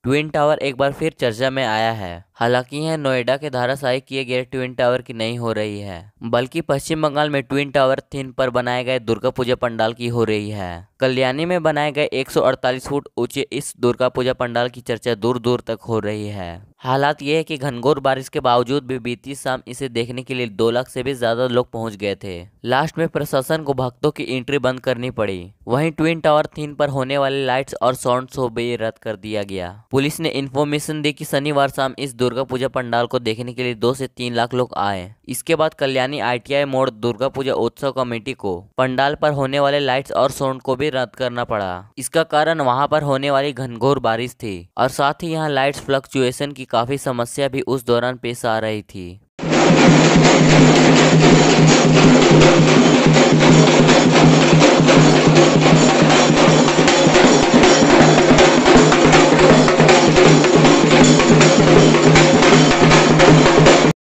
Twin tower एक बार फिर चर्चा में आया है। हालांकि यह नोएडा के धराशायी किए गए ट्विन टावर की नहीं हो रही है, बल्कि पश्चिम बंगाल में ट्विन टावर थीम पर बनाए गए दुर्गा पूजा पंडाल की हो रही है। कल्याणी में बनाए गए 148 फुट ऊंचे इस दुर्गा पूजा पंडाल की चर्चा दूर दूर तक हो रही है। हालात ये है कि घनघोर बारिश के बावजूद भी बीती शाम इसे देखने के लिए 2 लाख से भी ज्यादा लोग पहुंच गए थे। लास्ट में प्रशासन को भक्तों की एंट्री बंद करनी पड़ी। वहीं ट्विन टावर थीम पर होने वाले लाइट्स और साउंड शो भी रद्द कर दिया गया। पुलिस ने इन्फॉर्मेशन दी कि शनिवार शाम इस दुर्गा पूजा पंडाल को देखने के लिए 2 से 3 लाख लोग आए। इसके बाद कल्याणी ITI मोड़ दुर्गा पूजा उत्सव कमेटी को पंडाल पर होने वाले लाइट्स और साउंड को भी रद्द करना पड़ा। इसका कारण वहां पर होने वाली घनघोर बारिश थी और साथ ही यहां लाइट्स फ्लक्चुएशन की काफी समस्या भी उस दौरान पेश आ रही थी।